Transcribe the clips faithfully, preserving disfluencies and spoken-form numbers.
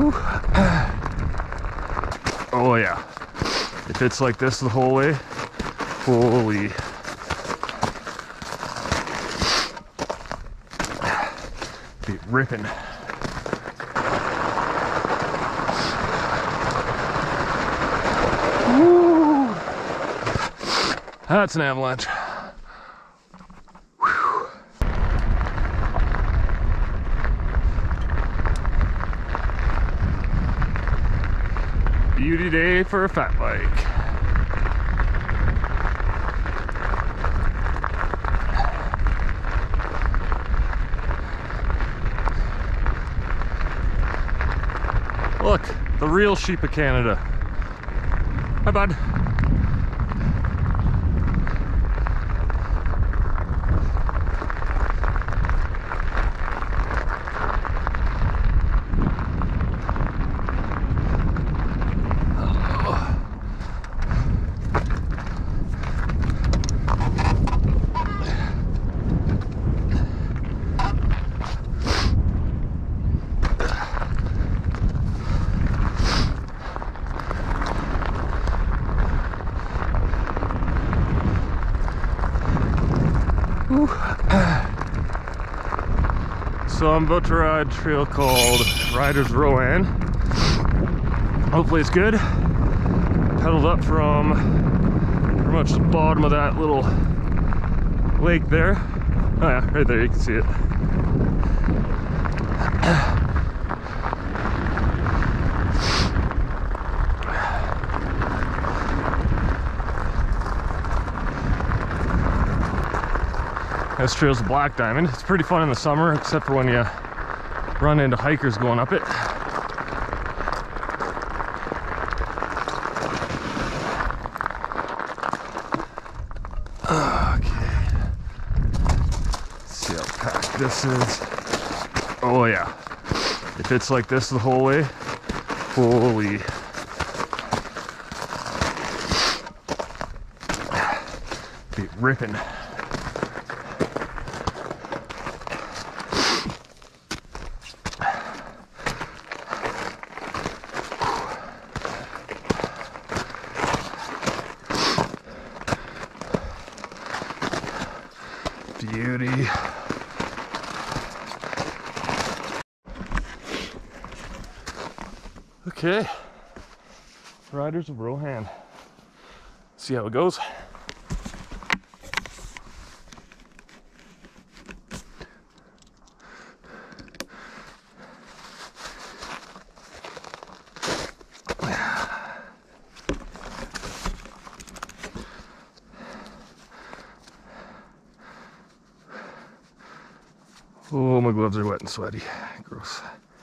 Oh yeah. If it's like this the whole way, holy. Be ripping. Woo. That's an avalanche. Whew. Beauty day for a fat bike. Look, the real sheep of Canada. Hi, bud. So I'm about to ride a trail called Riders Rohan. Hopefully it's good. Pedaled up from pretty much the bottom of that little lake there. Oh yeah, right there, you can see it. This trail's a black diamond. It's pretty fun in the summer, except for when you run into hikers going up it. Okay. Let's see how packed this is. Oh yeah. If it's like this the whole way, holy. Be ripping. Beauty. Okay, Riders of Rohan. See how it goes. Oh, my gloves are wet and sweaty. Gross.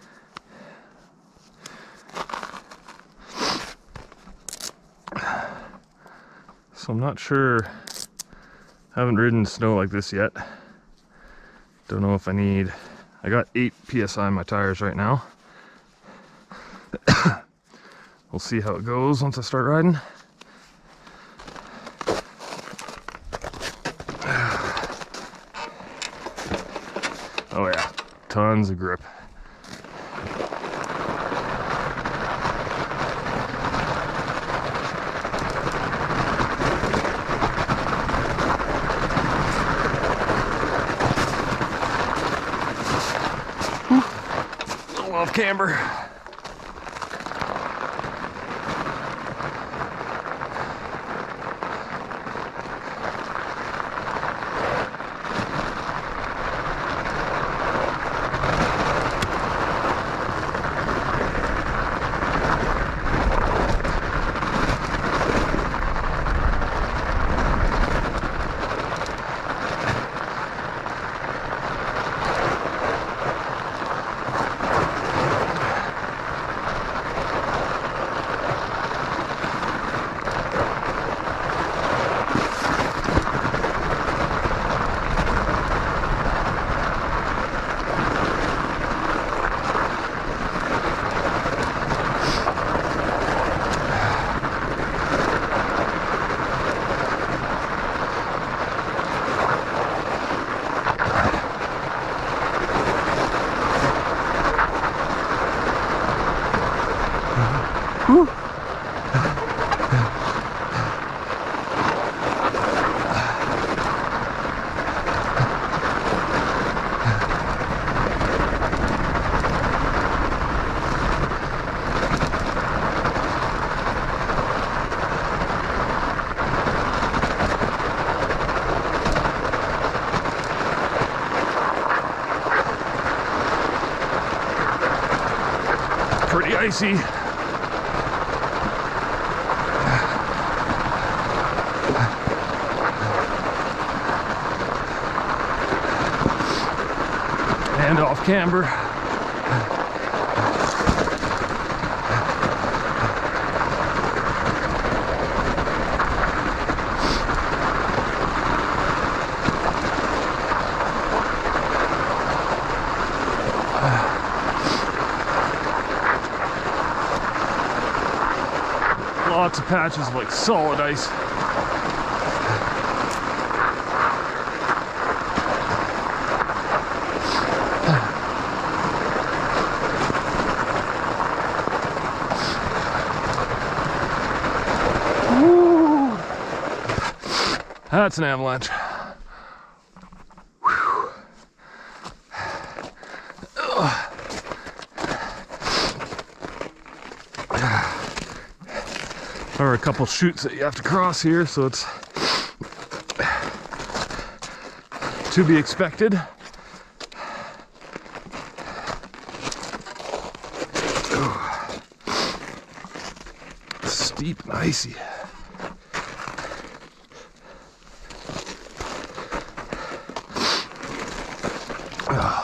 So I'm not sure. Haven't ridden snow like this yet. Don't know if I need. I got eight P S I on my tires right now. We'll see how it goes once I start riding. Oh yeah, tons of grip. Little off camber. pretty icy. And off camber. Lots of patches of like solid ice. Woo. That's an avalanche. Whew. There are a couple chutes that you have to cross here, so it's to be expected. Oh. Steep and icy. Oh.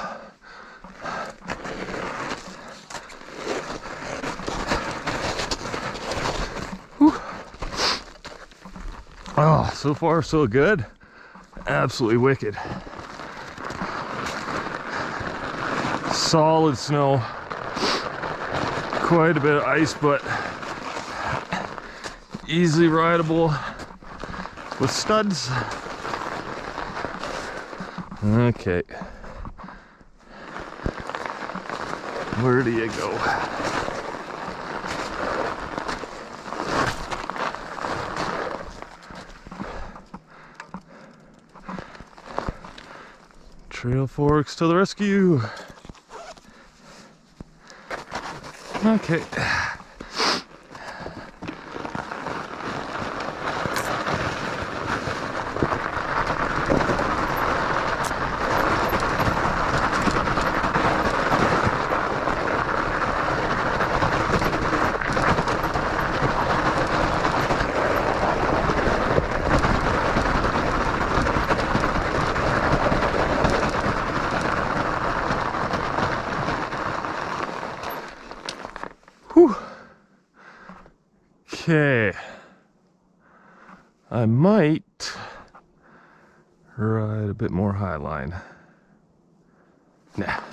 Oh, so far so good. Absolutely wicked. Solid snow. Quite a bit of ice, but easily rideable with studs. Okay. Where do you go? Trail Forks to the rescue. Okay. Whew. Okay. I might ride a bit more high line. Nah.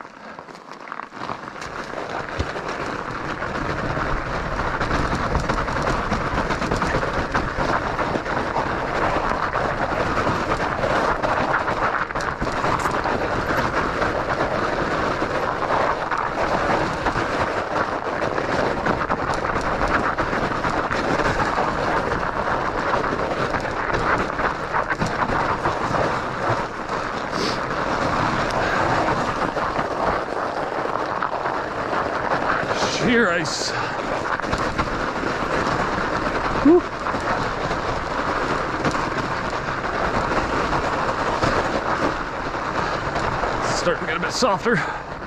Sheer ice. Whew. Starting to get a bit softer.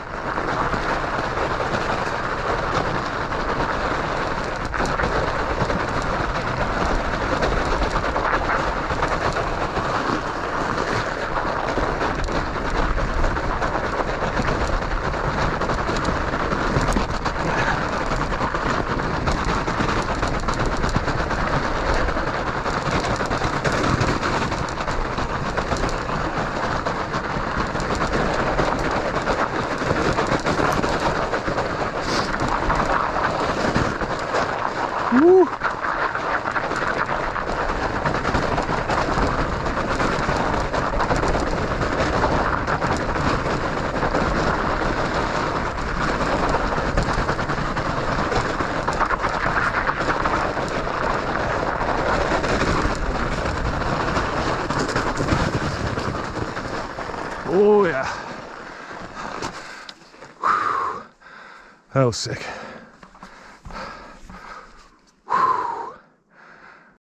Woo. Oh yeah. Whew. That was sick.